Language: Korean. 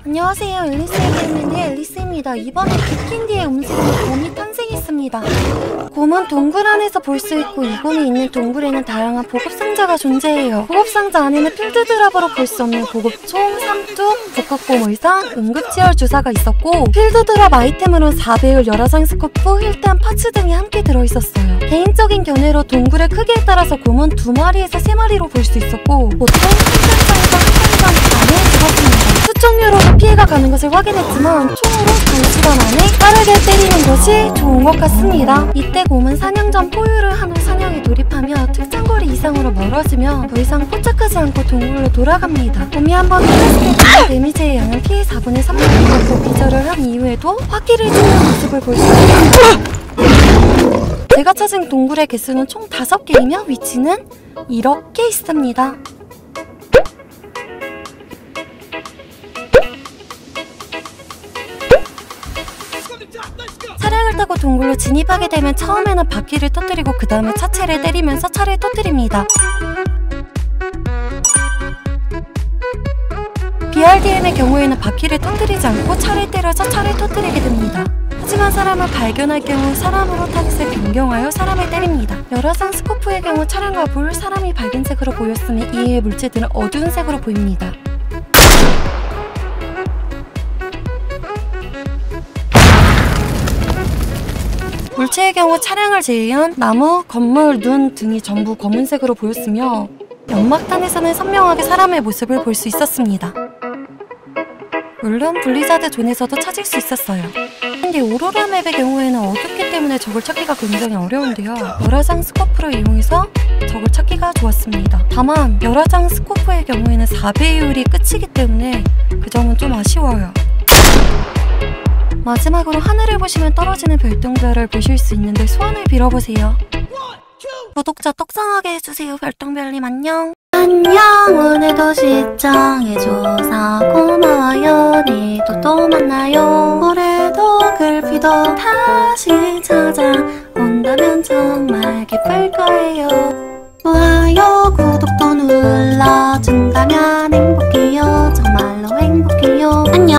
안녕하세요. 앨리스에게있는데 앨리스입니다. 이번에 빅캔디의 음식으로 곰이 탄생했습니다. 곰은 동굴 안에서 볼 수 있고 이 곰이 있는 동굴에는 다양한 보급상자가 존재해요. 보급상자 안에는 필드드랍으로 볼 수 없는 보급총, 삼뚝, 복합곰 의상, 응급치열 주사가 있었고 필드드랍 아이템으로는 4배율, 열화상 스코프, 힐탄, 파츠 등이 함께 들어있었어요. 개인적인 견해로 동굴의 크기에 따라서 곰은 2마리에서 3마리로 볼 수 있었고 보통 생산장에서 한 시간 안에 죽었습니다. 수총류로도 피해가 가는 것을 확인했지만 총으로 단시간 안에 빠르게 때리는 것이 좋은 것 같습니다. 이때 곰은 사냥 전 포유를 한 후 사냥에 돌입하며 특정 거리 이상으로 멀어지면 더 이상 포착하지 않고 동굴로 돌아갑니다. 곰이 한번 터졌을 때 데미지의 양은 피해 4분의 3을 받고 기절을 한 이후에도 화기를 찌는 모습을 볼 수 있습니다. 제가 찾은 동굴의 개수는 총 5개이며 위치는 이렇게 있습니다. 차량을 타고 동굴로 진입하게 되면 처음에는 바퀴를 터뜨리고 그 다음에 차체를 때리면서 차를 터뜨립니다. BRDM의 경우에는 바퀴를 터뜨리지 않고 차를 때려서 차를 터뜨리게 됩니다. 하지만 사람을 발견할 경우 사람으로 타깃을 변경하여 사람을 때립니다. 열화상 스코프의 경우 차량과 불, 사람이 밝은 색으로 보였으며 이외의 물체들은 어두운 색으로 보입니다. 물체의 경우 차량을 제외한 나무, 건물, 눈 등이 전부 검은색으로 보였으며 연막탄에서는 선명하게 사람의 모습을 볼 수 있었습니다. 물론 블리자드 존에서도 찾을 수 있었어요. 근데 오로라 맵의 경우에는 어둡기 때문에 적을 찾기가 굉장히 어려운데요. 열화상 스코프를 이용해서 적을 찾기가 좋았습니다. 다만 열화상 스코프의 경우에는 4배율이 끝이기 때문에 그 점은 좀 아쉬워요. 마지막으로 하늘을 보시면 떨어지는 별똥별을 보실 수 있는데 소원을 빌어보세요. 구독자 떡상하게 해주세요. 별똥별님 안녕. 안녕. 오늘도 시청해줘서 고마워요. 내일도 또 만나요.